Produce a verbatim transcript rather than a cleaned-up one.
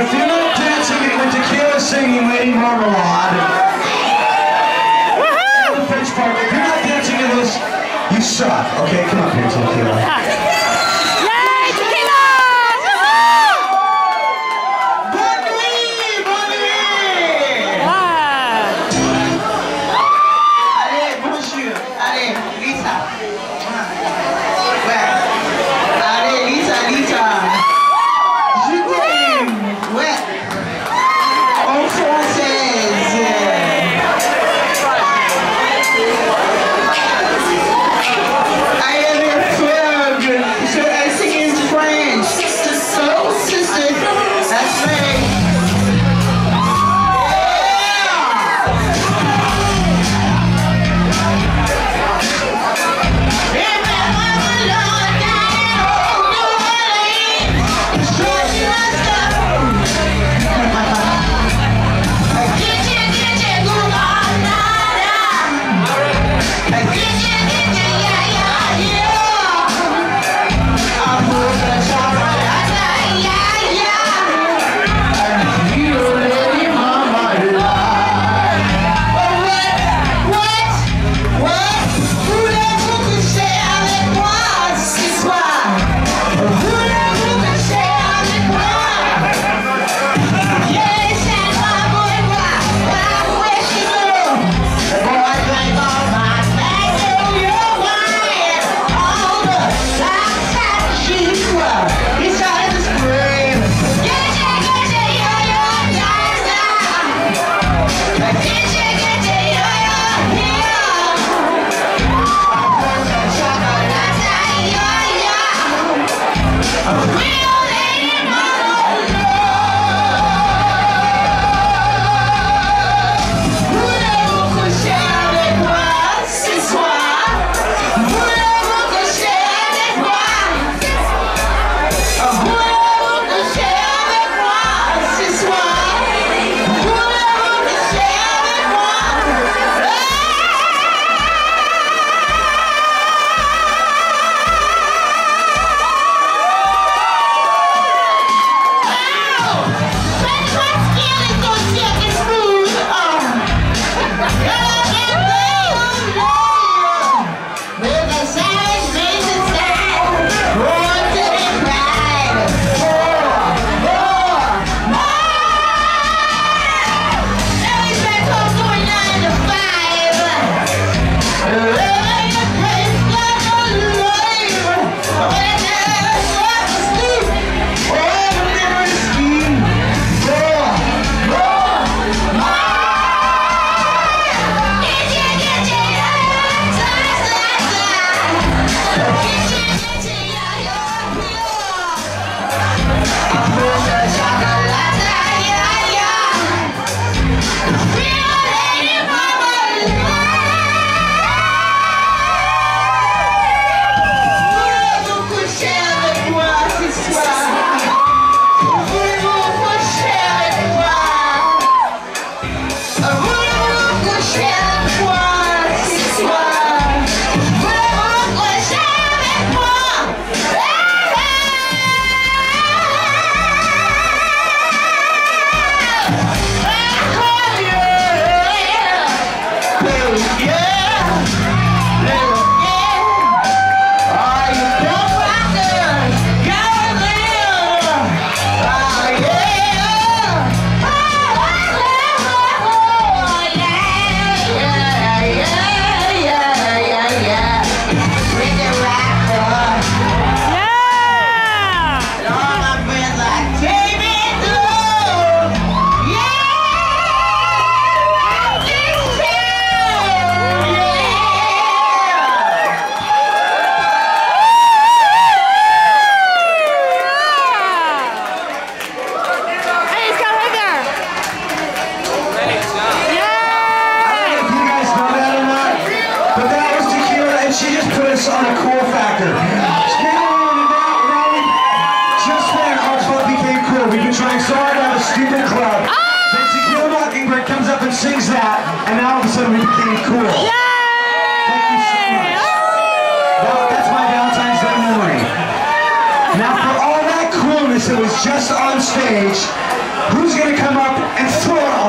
if you're not dancing with Taquila singing Lady Marmalade, and the French part, if you're not dancing to this, you suck. Okay, come up here, Taquila. Stupid club. Ah! Then Taquila Mockingbird comes up and sings that, and now all of a sudden we became cool. Yay! Thank you so much. Well, that's my Valentine's Day memory. Now for all that coolness that was just on stage, who's gonna come up and throw it